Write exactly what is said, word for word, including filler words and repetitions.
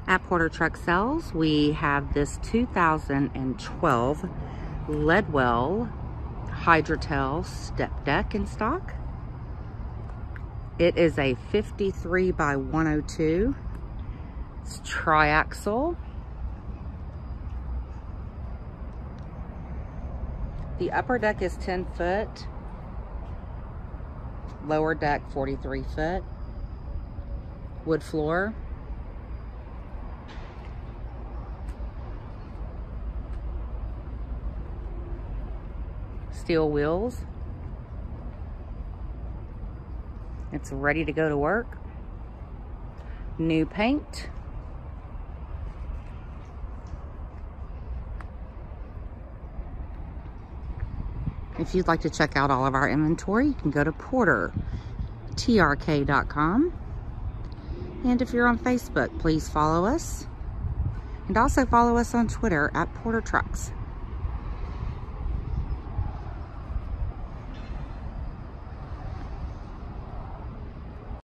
At Porter Truck Sales, we have this two thousand twelve LEDWELL HYDRATAIL step deck in stock. It is a fifty-three by one oh two. It's triaxle. The upper deck is ten foot. Lower deck forty-three foot. Wood floor. Steel wheels. It's ready to go to work. New paint. If you'd like to check out all of our inventory, you can go to porter T R K dot com. And if you're on Facebook, please follow us. And also follow us on Twitter at Porter Trucks.